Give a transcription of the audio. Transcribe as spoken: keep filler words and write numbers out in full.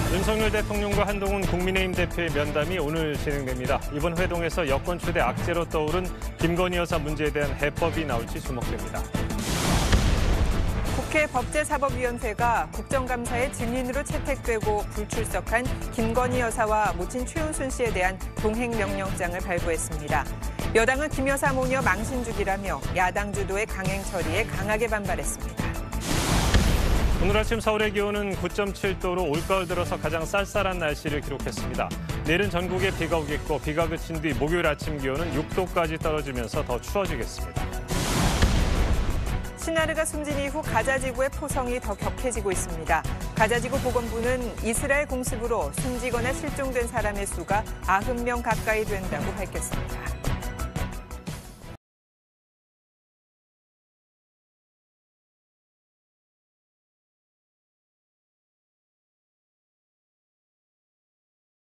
윤석열 대통령과 한동훈 국민의힘 대표의 면담이 오늘 진행됩니다. 이번 회동에서 여권 초대 악재로 떠오른 김건희 여사 문제에 대한 해법이 나올지 주목됩니다. 국회 법제사법위원회가 국정감사의 증인으로 채택되고 불출석한 김건희 여사와 모친 최은순 씨에 대한 동행명령장을 발부했습니다. 여당은 김 여사 모녀 망신주기라며 야당 주도의 강행 처리에 강하게 반발했습니다. 오늘 아침 서울의 기온은 구 점 칠 도로 올가을 들어서 가장 쌀쌀한 날씨를 기록했습니다. 내일은 전국에 비가 오겠고 비가 그친 뒤 목요일 아침 기온은 육 도까지 떨어지면서 더 추워지겠습니다. 신하르가 숨진 이후 가자지구의 포성이 더 격해지고 있습니다. 가자지구 보건부는 이스라엘 공습으로 숨지거나 실종된 사람의 수가 구십 명 가까이 된다고 밝혔습니다.